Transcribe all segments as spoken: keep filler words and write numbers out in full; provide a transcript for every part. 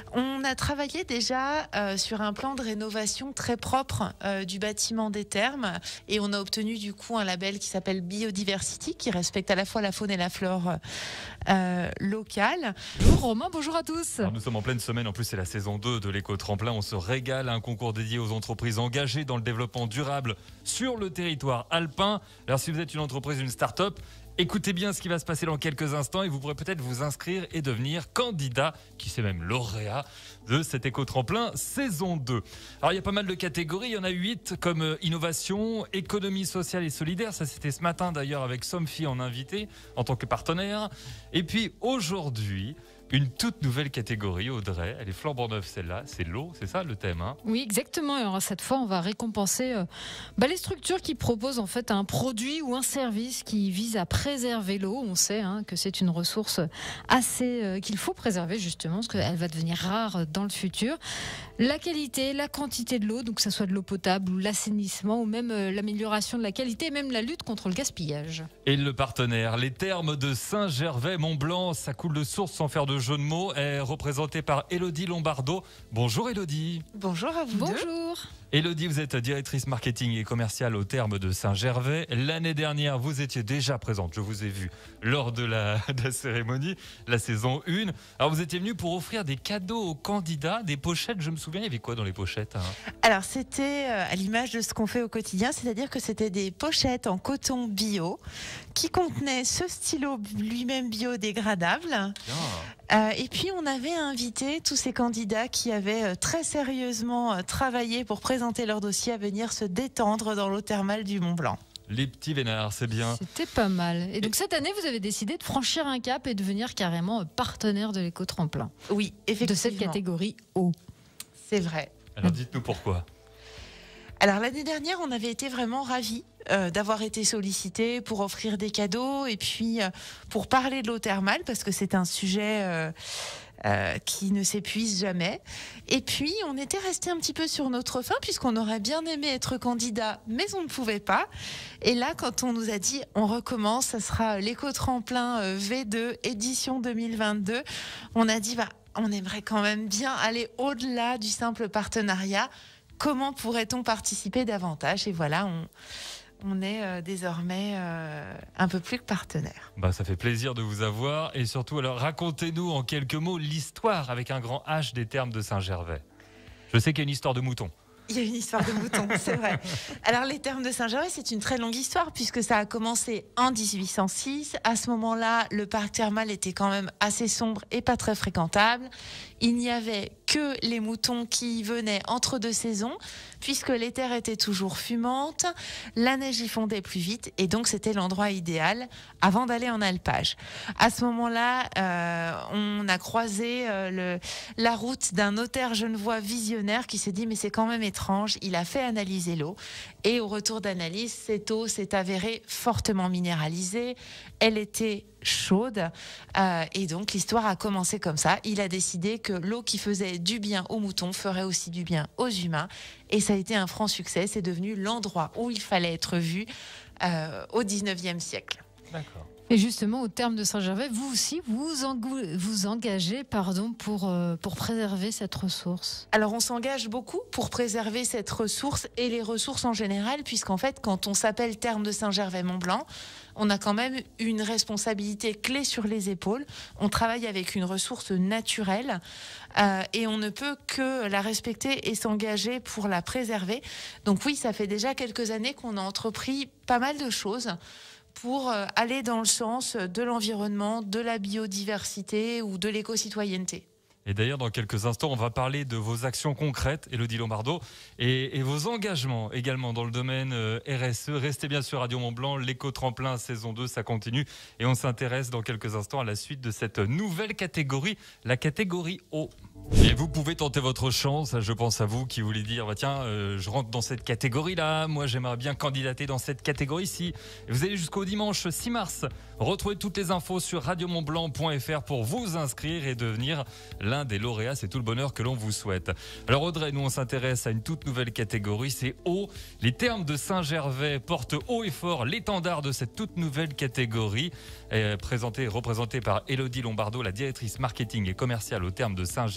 On a travaillé déjà euh, sur un plan de rénovation très propre euh, du bâtiment des Thermes et on a obtenu du coup un label qui s'appelle Biodiversity qui respecte à la fois la faune et la flore euh, locale. Bonjour Romain, bonjour à tous. Alors nous sommes en pleine semaine, en plus c'est la saison deux de l'éco-tremplin. On se régale à un concours dédié aux entreprises engagées dans le développement durable sur le territoire alpin. Alors si vous êtes une entreprise, une start-up, écoutez bien ce qui va se passer dans quelques instants et vous pourrez peut-être vous inscrire et devenir candidat, qui sait même lauréat de cet éco-tremplin saison deux. Alors il y a pas mal de catégories, il y en a huit comme euh, innovation, économie sociale et solidaire. Ça c'était ce matin d'ailleurs avec Somfy en invité en tant que partenaire. Et puis aujourd'hui, une toute nouvelle catégorie, Audrey. Elle est flambant neuve celle-là, c'est l'eau, c'est ça le thème hein? Oui, exactement. Et alors, cette fois, on va récompenser euh, bah, les structures qui proposent en fait un produit ou un service qui vise à préserver l'eau. On sait hein, que c'est une ressource assez euh, qu'il faut préserver justement, parce qu'elle va devenir rare dans le futur. La qualité, la quantité de l'eau, donc que ce soit de l'eau potable ou l'assainissement, ou même euh, l'amélioration de la qualité, et même la lutte contre le gaspillage. Et le partenaire, les Thermes de Saint-Gervais-Mont-Blanc, ça coule de source sans faire de jeu de mots, est représenté par Élodie Lombardo. Bonjour Élodie. Bonjour à vous deux. Bonjour. Élodie, vous êtes directrice marketing et commerciale aux Thermes de Saint-Gervais. L'année dernière, vous étiez déjà présente, je vous ai vu lors de la, de la cérémonie, la saison un. Alors vous étiez venue pour offrir des cadeaux aux candidats, des pochettes, je me souviens, il y avait quoi dans les pochettes hein Alors c'était euh, à l'image de ce qu'on fait au quotidien, c'est-à-dire que c'était des pochettes en coton bio qui contenaient ce stylo lui-même biodégradable. Euh, et puis on avait invité tous ces candidats qui avaient euh, très sérieusement euh, travaillé pour présenter leur dossier à venir se détendre dans l'eau thermale du Mont Blanc. Les petits vénards, c'est bien. C'était pas mal. Et donc cette année, vous avez décidé de franchir un cap et de devenir carrément partenaire de l'éco-tremplin. Oui, effectivement. De cette catégorie eau. C'est vrai. Alors dites-nous pourquoi. Alors l'année dernière, on avait été vraiment ravis euh, d'avoir été sollicités pour offrir des cadeaux et puis euh, pour parler de l'eau thermale parce que c'est un sujet euh, euh, qui ne s'épuise jamais. Et puis on était resté un petit peu sur notre faim puisqu'on aurait bien aimé être candidat, mais on ne pouvait pas. Et là, quand on nous a dit on recommence, ça sera l'éco-tremplin euh, V deux édition deux mille vingt-deux, on a dit bah on aimerait quand même bien aller au-delà du simple partenariat. Comment pourrait-on participer davantage? Et voilà, on, on est euh, désormais euh, un peu plus que partenaire. Bah, ça fait plaisir de vous avoir. Et surtout, alors racontez-nous en quelques mots l'histoire avec un grand H des Thermes de Saint-Gervais. Je sais qu'il y a une histoire de mouton. Il y a une histoire de mouton, c'est vrai. Alors les Thermes de Saint-Gervais, c'est une très longue histoire puisque ça a commencé en dix-huit cent six. À ce moment-là, le parc thermal était quand même assez sombre et pas très fréquentable. Il n'y avait que les moutons qui venaient entre deux saisons, puisque les terres étaient toujours fumantes, la neige y fondait plus vite, et donc c'était l'endroit idéal avant d'aller en alpage. À ce moment-là, euh, on a croisé euh, le, la route d'un notaire genevois visionnaire qui s'est dit mais c'est quand même étrange. Il a fait analyser l'eau, et au retour d'analyse, cette eau s'est avérée fortement minéralisée. Elle était chaude, euh, et donc l'histoire a commencé comme ça. Il a décidé que l'eau qui faisait du bien aux moutons ferait aussi du bien aux humains, et ça a été un franc succès. C'est devenu l'endroit où il fallait être vu euh, au dix-neuvième siècle. D'accord. Et justement, au Thermes de Saint-Gervais, vous aussi, vous engou- vous engagez pardon, pour, euh, pour préserver cette ressource. Alors on s'engage beaucoup pour préserver cette ressource et les ressources en général, puisqu'en fait, quand on s'appelle Thermes de Saint-Gervais-Mont-Blanc, on a quand même une responsabilité clé sur les épaules. On travaille avec une ressource naturelle euh, et on ne peut que la respecter et s'engager pour la préserver. Donc oui, ça fait déjà quelques années qu'on a entrepris pas mal de choses pour aller dans le sens de l'environnement, de la biodiversité ou de l'éco-citoyenneté. Et d'ailleurs, dans quelques instants, on va parler de vos actions concrètes, Élodie Lombardo, et, et vos engagements également dans le domaine euh, R S E. Restez bien sur Radio Mont-Blanc, l'éco-tremplin saison deux, ça continue. Et on s'intéresse dans quelques instants à la suite de cette nouvelle catégorie, la catégorie eau. Et vous pouvez tenter votre chance, je pense à vous qui voulez dire, bah tiens, euh, je rentre dans cette catégorie-là, moi j'aimerais bien candidater dans cette catégorie-ci. Et vous allez jusqu'au dimanche six mars, retrouvez toutes les infos sur radio mont blanc point f r pour vous inscrire et devenir l'un des lauréats, c'est tout le bonheur que l'on vous souhaite. Alors Audrey, nous on s'intéresse à une toute nouvelle catégorie, c'est eau. Les Thermes de Saint-Gervais portent haut et fort l'étendard de cette toute nouvelle catégorie, euh, présentée et représentée par Élodie Lombardo, la directrice marketing et commerciale aux Thermes de Saint-Gervais.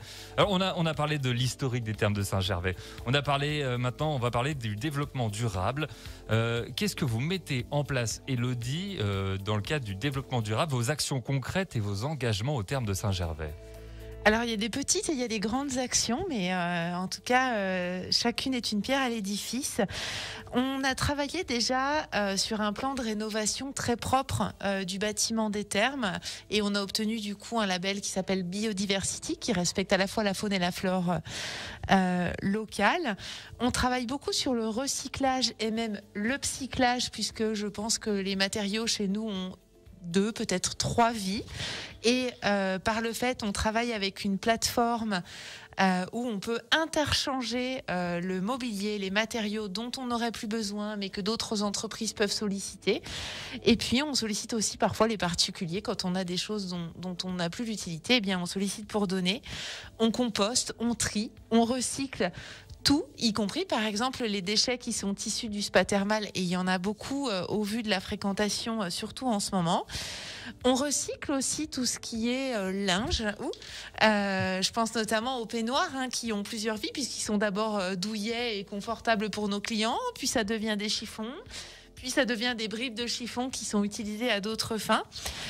Alors on a, on a parlé de l'historique des thermes de Saint-Gervais. On a parlé, euh, maintenant on va parler du développement durable. Euh, qu'est-ce que vous mettez en place, Élodie, euh, dans le cadre du développement durable, vos actions concrètes et vos engagements aux thermes de Saint-Gervais ? Alors il y a des petites et il y a des grandes actions, mais euh, en tout cas, euh, chacune est une pierre à l'édifice. On a travaillé déjà euh, sur un plan de rénovation très propre euh, du bâtiment des thermes et on a obtenu du coup un label qui s'appelle Biodiversity, qui respecte à la fois la faune et la flore euh, locale. On travaille beaucoup sur le recyclage et même le psyclage, puisque je pense que les matériaux chez nous ont deux, peut-être trois vies. Et euh, par le fait, on travaille avec une plateforme euh, où on peut interchanger euh, le mobilier, les matériaux dont on n'aurait plus besoin, mais que d'autres entreprises peuvent solliciter. Et puis, on sollicite aussi parfois les particuliers quand on a des choses dont, dont on n'a plus l'utilité. Eh bien, on sollicite pour donner. On composte, on trie, on recycle. Tout, y compris par exemple les déchets qui sont issus du spa thermal, et il y en a beaucoup euh, au vu de la fréquentation, euh, surtout en ce moment. On recycle aussi tout ce qui est euh, linge. Ou, euh, je pense notamment aux peignoirs hein, qui ont plusieurs vies, puisqu'ils sont d'abord euh, douillets et confortables pour nos clients, puis ça devient des chiffons. Puis ça devient des bribes de chiffon qui sont utilisées à d'autres fins.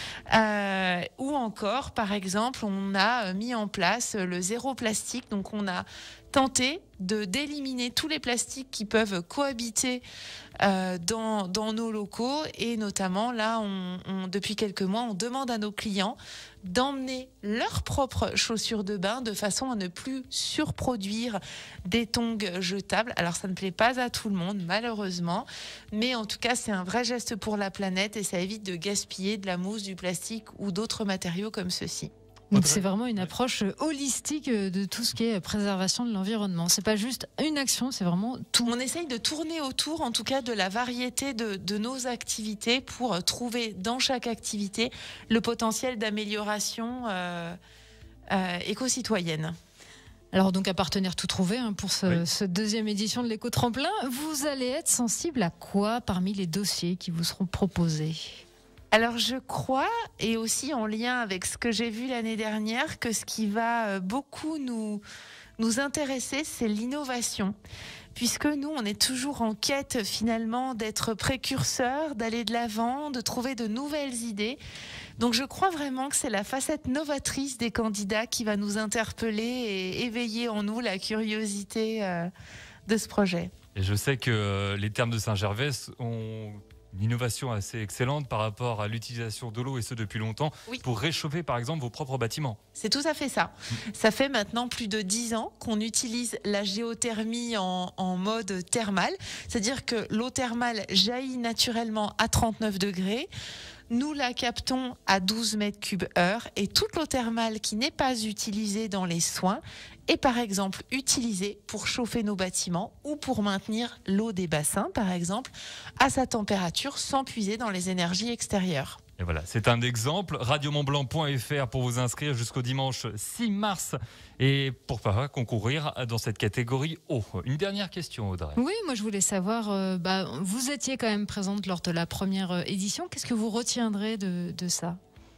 Euh, ou encore, par exemple, on a mis en place le zéro plastique. Donc on a tenté de d'éliminer tous les plastiques qui peuvent cohabiter euh, dans, dans nos locaux. Et notamment, là, on, on, depuis quelques mois, on demande à nos clients d'emmener leurs propres chaussures de bain de façon à ne plus surproduire des tongs jetables. Alors, ça ne plaît pas à tout le monde, malheureusement. Mais en tout cas, c'est un vrai geste pour la planète et ça évite de gaspiller de la mousse, du plastique ou d'autres matériaux comme ceux-ci. Donc c'est vraiment une approche holistique de tout ce qui est préservation de l'environnement. C'est pas juste une action, c'est vraiment tout. On essaye de tourner autour, en tout cas, de la variété de, de nos activités pour trouver dans chaque activité le potentiel d'amélioration euh, euh, éco-citoyenne. Alors donc à partenaire tout trouvé hein, pour ce, oui. ce deuxième édition de l'éco-tremplin, vous allez être sensible à quoi parmi les dossiers qui vous seront proposés ? Alors je crois, et aussi en lien avec ce que j'ai vu l'année dernière, que ce qui va beaucoup nous, nous intéresser, c'est l'innovation. Puisque nous, on est toujours en quête finalement d'être précurseurs, d'aller de l'avant, de trouver de nouvelles idées. Donc je crois vraiment que c'est la facette novatrice des candidats qui va nous interpeller et éveiller en nous la curiosité euh, de ce projet. Et je sais que euh, les thermes de Saint-Gervais ont une innovation assez excellente par rapport à l'utilisation de l'eau, et ce depuis longtemps, oui. pour réchauffer par exemple vos propres bâtiments. C'est tout à fait ça. Ça fait maintenant plus de dix ans qu'on utilise la géothermie en, en mode thermal, c'est-à-dire que l'eau thermale jaillit naturellement à trente-neuf degrés. Nous la captons à douze mètres cubes heure et toute l'eau thermale qui n'est pas utilisée dans les soins est par exemple utilisée pour chauffer nos bâtiments ou pour maintenir l'eau des bassins par exemple à sa température sans puiser dans les énergies extérieures. Et voilà, c'est un exemple. radio mont blanc point f r pour vous inscrire jusqu'au dimanche six mars et pour pas concourir dans cette catégorie eau. Une dernière question, Audrey. Oui, moi je voulais savoir, euh, bah, vous étiez quand même présente lors de la première euh, édition. Qu'est-ce que vous retiendrez de, de ça ?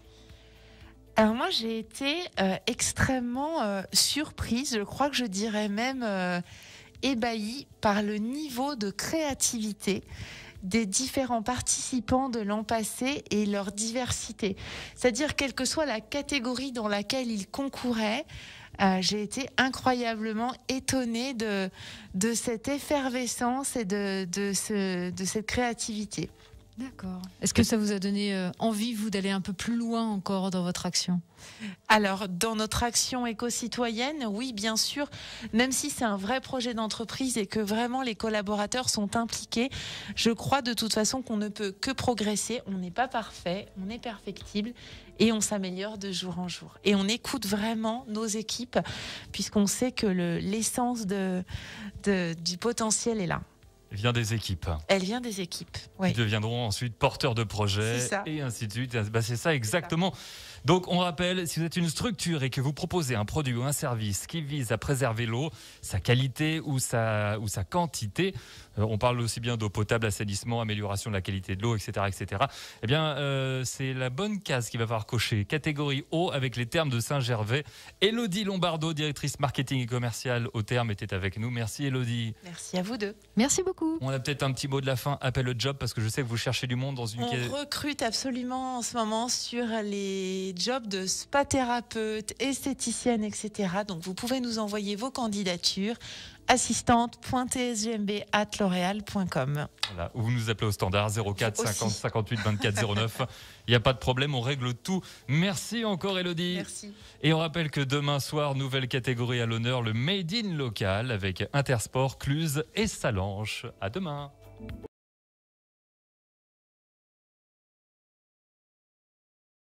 Alors moi j'ai été euh, extrêmement euh, surprise, je crois que je dirais même euh, ébahie par le niveau de créativité des différents participants de l'an passé et leur diversité. C'est-à-dire, quelle que soit la catégorie dans laquelle ils concouraient, euh, j'ai été incroyablement étonnée de, de cette effervescence et de, de, ce, de cette créativité. D'accord. Est-ce que ça vous a donné euh, envie, vous, d'aller un peu plus loin encore dans votre action ? Alors, dans notre action éco-citoyenne, oui, bien sûr, même si c'est un vrai projet d'entreprise et que vraiment les collaborateurs sont impliqués, je crois de toute façon qu'on ne peut que progresser. On n'est pas parfait, on est perfectible et on s'améliore de jour en jour. Et on écoute vraiment nos équipes puisqu'on sait que le, l'essence de, de, du potentiel est là. vient des équipes. Elle vient des équipes. Oui. Qui deviendront ensuite porteurs de projets et ainsi de suite. Bah, c'est ça exactement. Donc on rappelle, si vous êtes une structure et que vous proposez un produit ou un service qui vise à préserver l'eau, sa qualité ou sa, ou sa quantité, euh, on parle aussi bien d'eau potable, assainissement, amélioration de la qualité de l'eau, et cetera, et cetera. Eh bien, euh, c'est la bonne case qui va falloir cocher. Catégorie eau avec les termes de Saint-Gervais. Élodie Lombardo, directrice marketing et commerciale au terme, était avec nous. Merci Élodie. Merci à vous deux. Merci beaucoup. On a peut-être un petit mot de la fin, appel au job, parce que je sais que vous cherchez du monde dans une... On recrute absolument en ce moment sur les jobs de spa thérapeute, esthéticienne, et cetera. Donc vous pouvez nous envoyer vos candidatures assistante point t s g m b arobase l'oréal point com. Voilà, ou vous nous appelez au standard zéro quatre cinquante cinquante-huit vingt-quatre zéro neuf. Il n'y a pas de problème, on règle tout. Merci encore Élodie. Merci. Et on rappelle que demain soir, nouvelle catégorie à l'honneur, le Made in Local avec Intersport, Cluse et Salanches. À demain.